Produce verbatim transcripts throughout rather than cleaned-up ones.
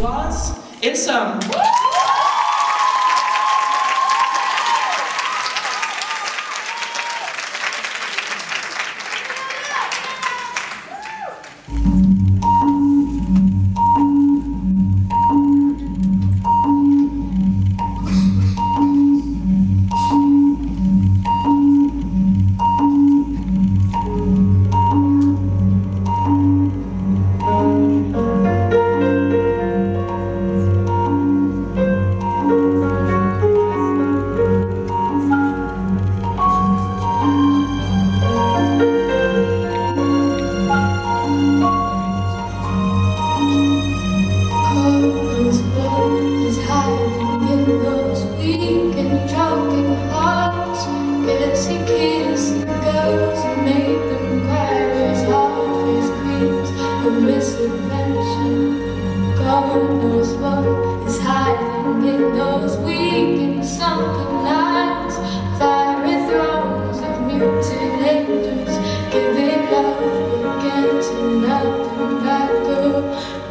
applause. It's um. Misadventure, God knows what is hiding in those weak and sunken lines. Fiery thrones of muted angels, giving love again to nothing but the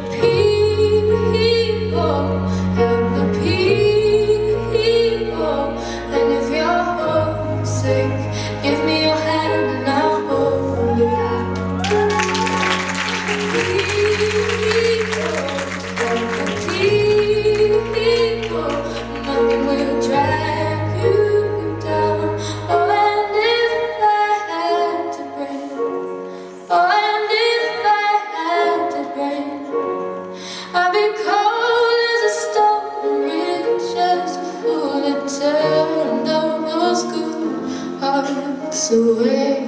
people. Help the people. And if you're homesick, give me your hand and I'll hold it out. Nothing will drag you down. Oh, and if I had to break, oh, and if I had to break, I'd be cold as a stone, rich as a fool that turned all those good hearts away.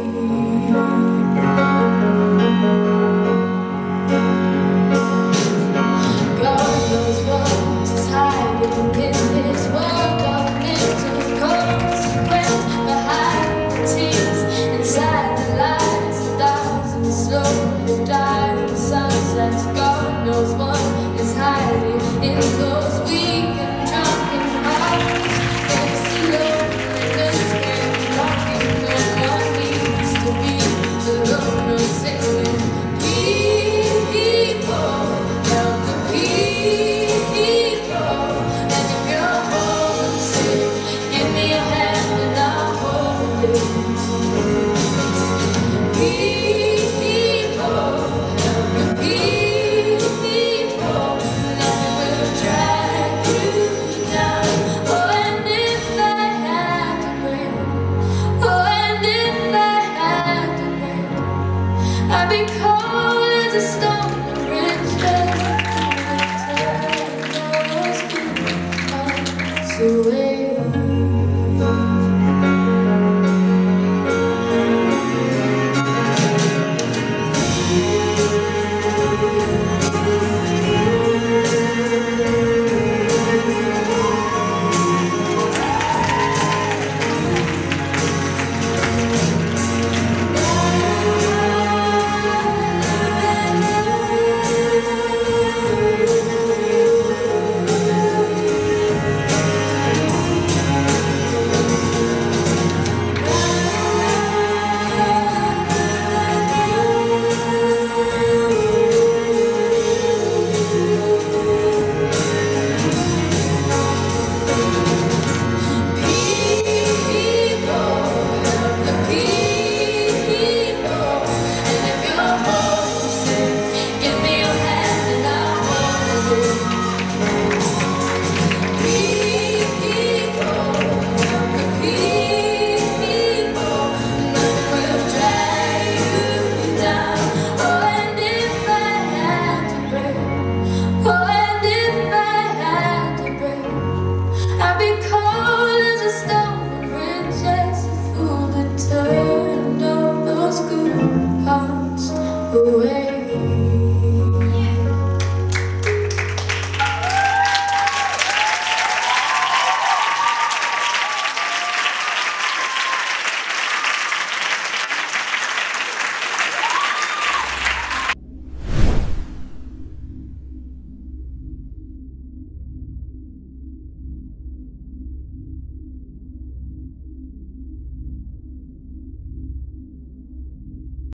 God knows what is hiding in those weak and drunken hearts. It's the loneliness and longing. No one needs to be alone or singing. People, help the people. And if you're homesick, give me your hand and I'll hold it. I'd be cold as a stone.